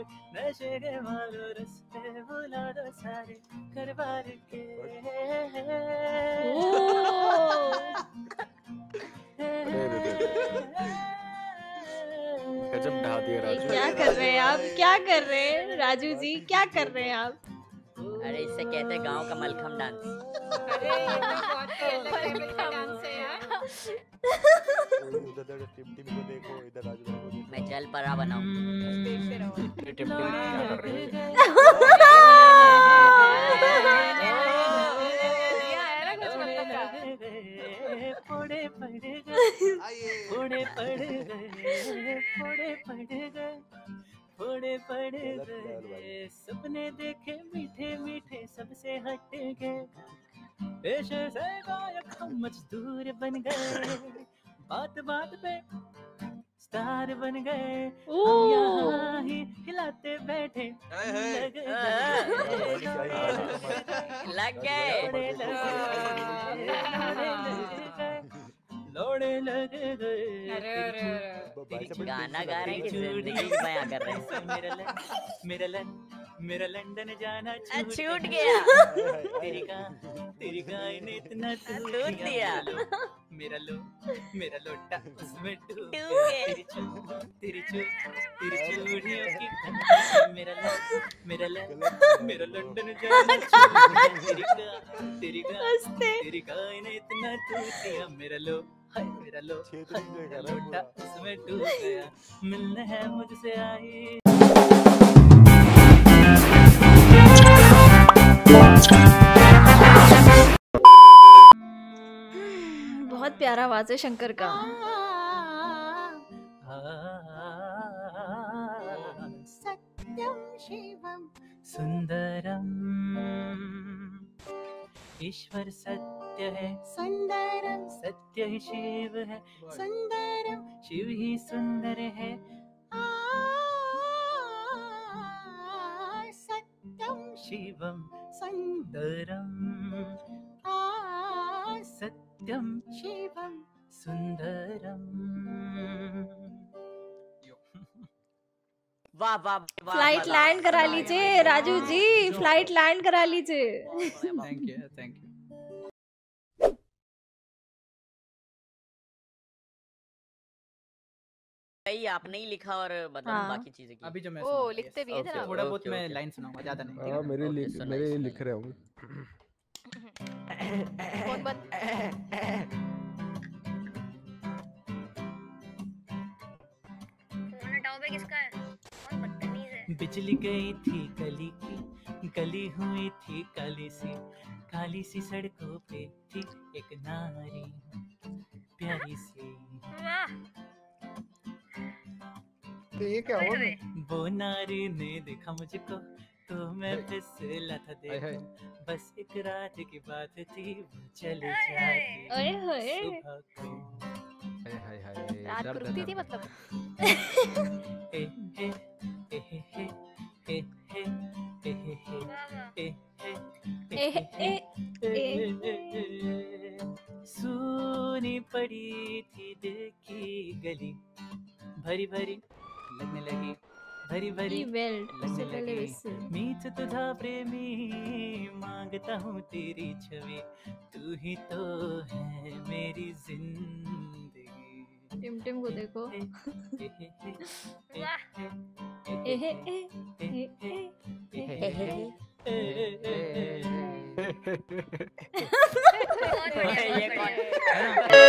नशे के मारो रस्ते बुला दो सारे घर बार के। गजब ढा दिया राजू। क्या कर रहे हैं आप, क्या कर रहे हैं राजू जी, क्या कर रहे हैं आप? अरे इससे कहते हैं गांव का मलखम डांस। अरे ये तो बहुत ही अलग लेवल का डांस है यार। उधर टिम को देखो, इधर राजू भाई को देखो। मैं जल परा बनाऊं। देखते रहो। ये टिम क्या कर रही है? ये आया ना कुछ मतलब का। फोड़े पड़ गए, फोड़े पड़ गए, फोड़े पड़ गए, फोड़े पड़ गए, सपने देखे मीठे मीठे सबसे हट गए, पेशे से गायक हम मजदूर बन गए, बात बात पे स्टार बन गए, हम यहाँ ही हिलाते बैठे लग गए। लोड़े लग गए। गाना गा रहे हैं कि जिंदगी बयां कर रहे हैं? मेरा लंदन जाना छूट गया। तेरी गाय ने इतना टूट दिया। मेरा लोटा उसमें डूब गया। तेरी चूड़ियों की मेरा लंदन जाना तेरी गाय ने इतना टूट दिया, मेरा लोटा उसमें डूब गया, मिलने है मुझसे आई। बहुत प्यारा आवाज है शंकर का। सत्यम शिवम सुंदरम, ईश्वर सत्य है सुंदरम, सत्य ही शिव है सुंदरम, शिव ही सुंदर है। सत्यम शिवम सुंदरम, सत्यम शिवम सुंदरम। वाह वाह। फ्लाइट लैंड करा लीजिए राजू जी, फ्लाइट लैंड करा लीजिए। Thank you. भाई आपने ही लिखा और बताओ बाकी चीजें की। अभी जो मैं ओ लिखते भी है जरा। थोड़ा बहुत मैं लाइन सुनाऊंगा, ज्यादा नहीं। हाँ मेरे लिख रहे होंगे। बहुत फोन हटाओ बे, किसका है? बहुत बदतमीज है। बिजली गई थी गली की, गली हुई थी काली सी सड़कों पे थी एक नारी प्यारी सी। वाह। तो ये क्या हुआ? वो नारी ने देखा मुझको तो मैं फिसला था, देखो बस एक रात की बात थी, वो चले जाएगी ओए होए। सुबह को। रात को रुकती थी मतलब। ए हे ए हे हे ए हे ए हे हे वाह वाह। सूनी पड़ी थी दिल की गली, भरी भरी लगने लगी, भरी भरी लगने लगी, मीत तुझा प्रेमी मांगता हूँ तेरी छवि, तू ही तो है मेरी जिंदगी। टिम को देखो। बहुत बढ़िया।